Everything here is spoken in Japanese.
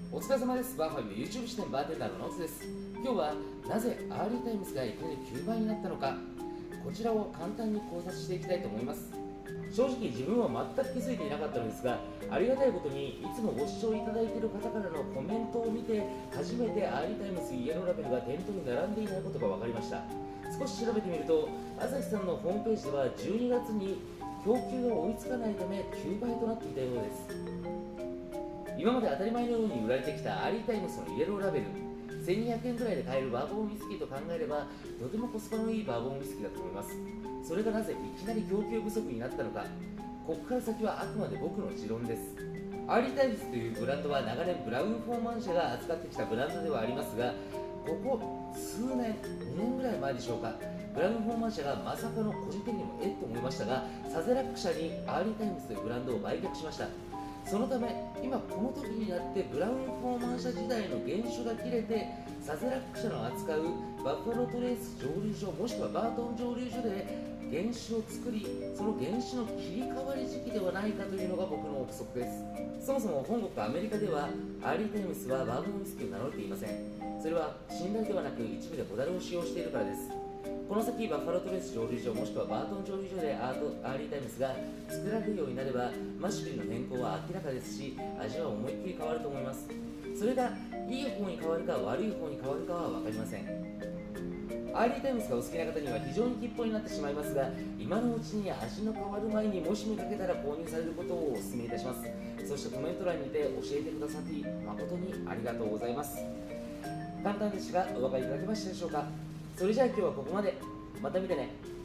お疲れ様です。バーファミの YouTube 視点バーテンダーのノーツです。今日はなぜアーリータイムズがいきなり9倍になったのか、こちらを簡単に考察していきたいと思います。正直自分は全く気づいていなかったのですが、ありがたいことにいつもご視聴いただいている方からのコメントを見て初めてアーリータイムズイエローラベルが店頭に並んでいないことが分かりました。少し調べてみると、朝日さんのホームページでは12月に供給が追いつかないため9倍となっていたようです。今まで当たり前のように売られてきたアーリータイムズのイエローラベル、1200円ぐらいで買えるバーボンウイスキーと考えればとてもコスパのいいバーボンウイスキーだと思います。それがなぜいきなり供給不足になったのか、ここから先はあくまで僕の持論です。アーリータイムズというブランドは長年ブラウンフォーマン社が扱ってきたブランドではありますが、ここ数年、2年ぐらい前でしょうか、ブラウンフォーマン社がまさかの個人的にもと思いましたが、サゼラック社にアーリータイムズというブランドを売却しました。そのため今この時になってブラウンフォーマン社時代の原酒が切れて、サゼラック社の扱うバッファロートレース蒸留所もしくはバートン蒸留所で原酒を作り、その原酒の切り替わり時期ではないかというのが僕の憶測です。そもそも本国アメリカではアーリータイムスはバーボンウイスキーを名乗っていません。それは信頼ではなく一部でホダルを使用しているからです。この先バッファロートレース蒸留所もしくはバートン蒸留所でアーリータイムスが作られるようになれば、マシュピルの変更は明らかですし、味は思いっきり変わると思います。それがいい方に変わるか悪い方に変わるかは分かりません。アーリータイムスがお好きな方には非常に吉報になってしまいますが、今のうちに味の変わる前にもし見かけたら購入されることをお勧めいたします。そしてコメント欄にて教えてくださって誠にありがとうございます。簡単でしたがお分かりいただけましたでしょうか。それじゃあ今日はここまで。また見てね。